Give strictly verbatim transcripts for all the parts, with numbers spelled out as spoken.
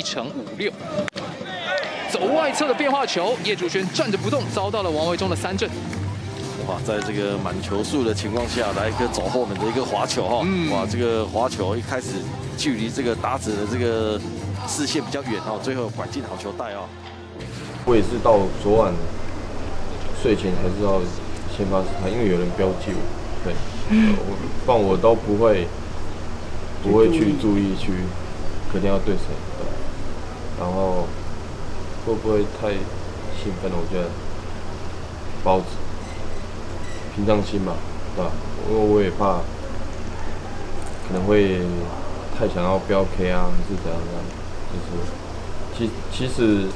成五六。走外侧的变化球，叶竹轩站着不动，遭到了王维忠的三振。 哇，在这个满球数的情况下，来一个走后门的一个滑球哈，嗯、哇，这个滑球一开始距离这个打者的这个视线比较远哦，最后拐进好球带哦。 我也是到昨晚睡前才知道先发是他，因为有人标记我，对，呃、我不然我都不会不会去注意去，肯定要对谁，对，然后会不会太兴奋了？我觉得包子。 平常心嘛，对吧？因为我也怕可能会太想要标 K 啊，还是怎样怎样。就是其其实，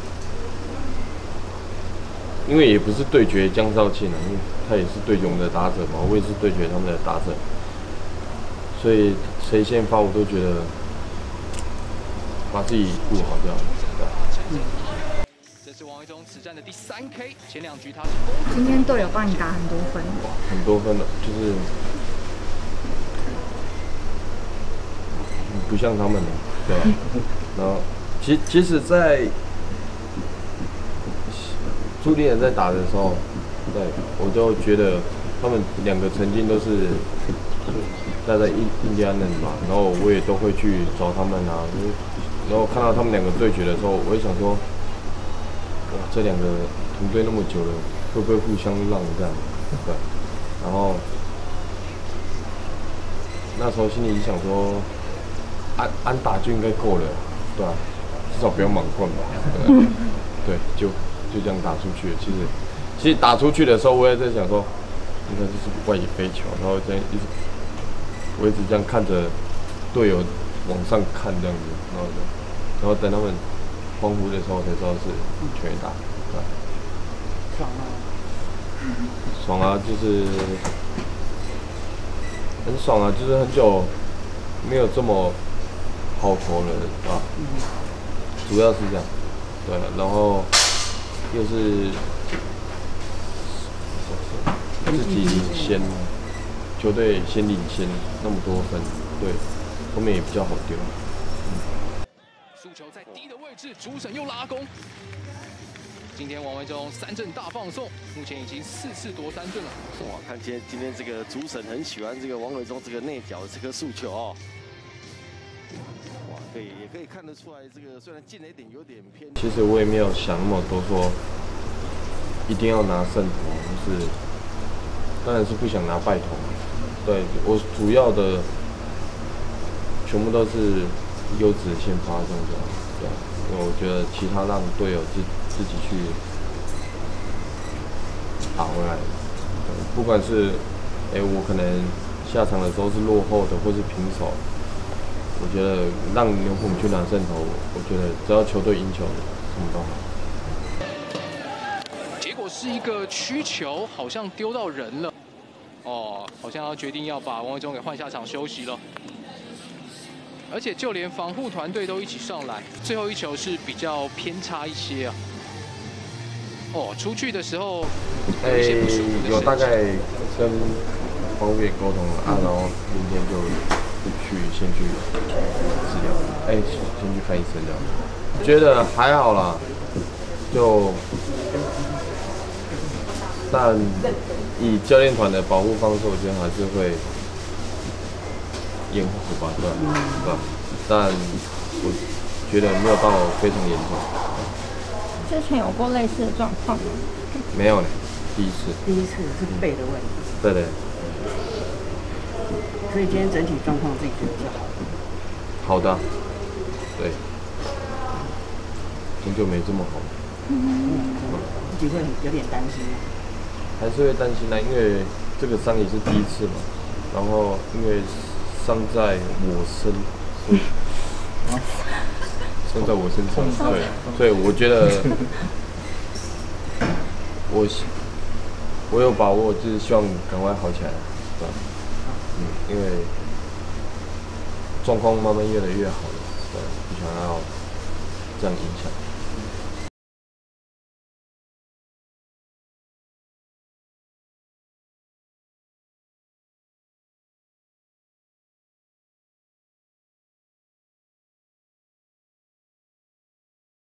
因为也不是对决江少庆啊，因为他也是对决我们的打者嘛，我也是对决他们的打者，所以谁先发我都觉得把自己顾好就好，对吧？嗯这是王维忠此战的第三 K， 前两局他是。 今天队友帮你打很多分。 很多分的，就是不像他们的，对吧？然后，其其实，在朱立人在打的时候，对我就觉得他们两个曾经都是待在印印第安人嘛，然后我也都会去找他们啊，然后看到他们两个对决的时候，我也想说。 哇，这两个同队那么久了，会不会互相让这样？对。然后那时候心里想说，安安打就应该够了，对吧、啊？至少不要满贯吧。对，对，就就这样打出去了。其实，其实打出去的时候，我也在想说，应该就是外野飞球，然后这样一直，我一直这样看着队友往上看这样子，然后然后等他们。 欢呼的时候才知道是全垒打，对吧？ 爽啊！ 爽啊，就是很爽啊，就是很久没有这么好投了，对吧？嗯、主要是这样，对，然后又是自己领先，球队先领先那么多分，对，后面也比较好丢。 速球在低的位置，主审又拉弓。今天王维忠三振大放送，目前已经四次夺三振了。 哇，看今天今天这个主审很喜欢这个王维忠这个内角的这颗速球哦。哇，可以也可以看得出来，这个虽然进了一点，有点偏。 其实我也没有想那么多，说一定要拿胜投，就是当然是不想拿败投。对我主要的全部都是。 优质先发这样子，对，因为我觉得其他让队友自自己去打回来，对，不管是哎、欸、我可能下场的时候是落后的，或是平手，我觉得让牛棚去拿胜投，我觉得只要球队赢球，什么都好。 结果是一个曲球，好像丢到人了，哦，好像要决定要把王维忠给换下场休息了。 而且就连防护团队都一起上来，最后一球是比较偏差一些啊。哦，出去的时候有一些不舒服的、 欸、有大概跟防护员沟通了啊，然后明天就去先去治疗，哎、欸，先去看医生这样。觉得还好啦，就但以教练团的保护方式，我觉得还是会。 掩护吧，对吧？对吧？但我觉得没有到非常严重。 之前有过类似的状况吗？ 没有呢，第一次。 第一次是背的问题。 对对。 所以今天整体状况自己觉得比较好。 好的。对。很久没这么好了。 嗯。自己会有点担心吗？ 还是会担心呢，因为这个伤也是第一次嘛，然后因为。 伤在我身，伤在我身上，对，所以我觉得我我有把握，就是希望赶快好起来，对吧？嗯，因为状况慢慢越来越好了，对，不想要这样影响。